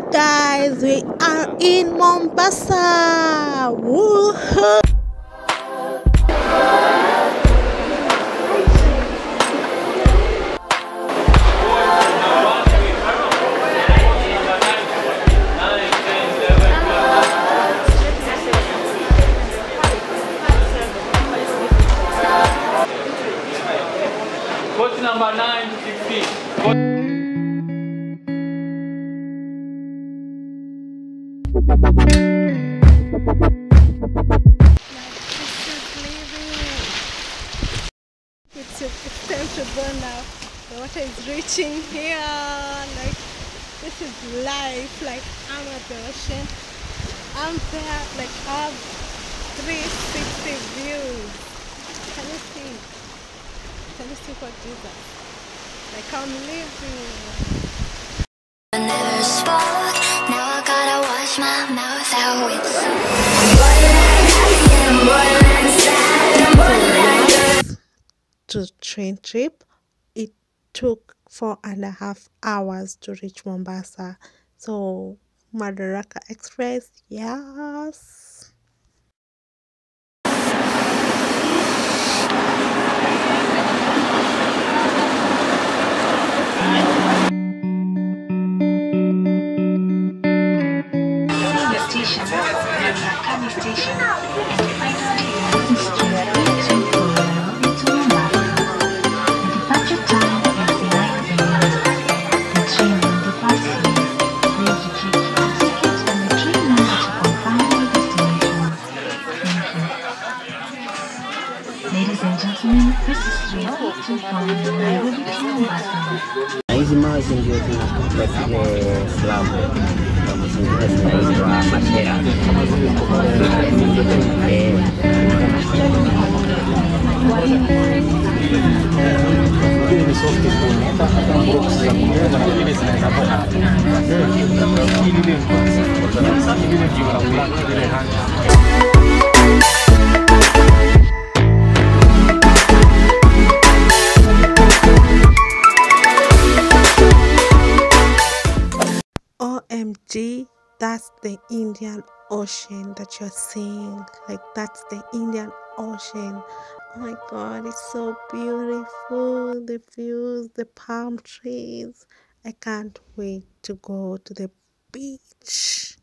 Guys, we are in Mombasa. Woohoo! Coach number 9 to 16. It's time to go now. The water is reaching here. Like, this is life. Like, I'm at the ocean. I'm there. Like, I have 360 views. Can you see? Can you see what Jesus? Like, I'm living. I never spoke, now I gotta wash my mouth out with To train trip, it took 4.5 hours to reach Mombasa. So MadarakaExpress, yes. Station, Madaraka station, and final station to Nairobi to Mombasa. The departure time is 9 a.m. The train will depart soon. Please retrieve your tickets and the train number to confirm your destination. Thank you. Ladies and gentlemen, this is 382 from Nairobi to Mombasa. Hizi mawe ndio tunakuta zile slabu kama zingine zinaitwa mashera. OMG, that's the Indian Ocean that you're seeing. Like, that's the Indian Ocean. Oh my God, it's so beautiful. The views, the palm trees. I can't wait to go to the beach.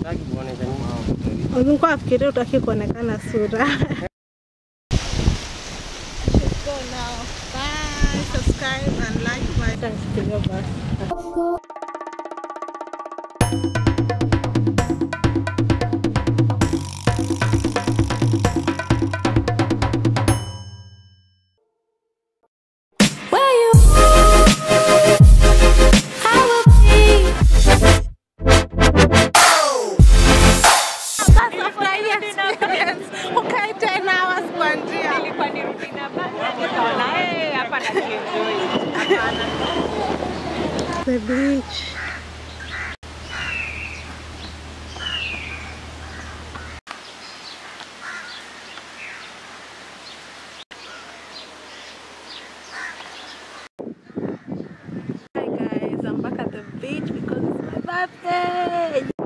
Ulikuwa afikiria utaki kuonekana sura. Go now. Bye. Subscribe and like my video. Okay, 10 hours kwa njia. Nilikuwa nirudi na basi nikaona hapa na enjoy. The beach. Hi guys, I'm back at the beach because it's my birthday.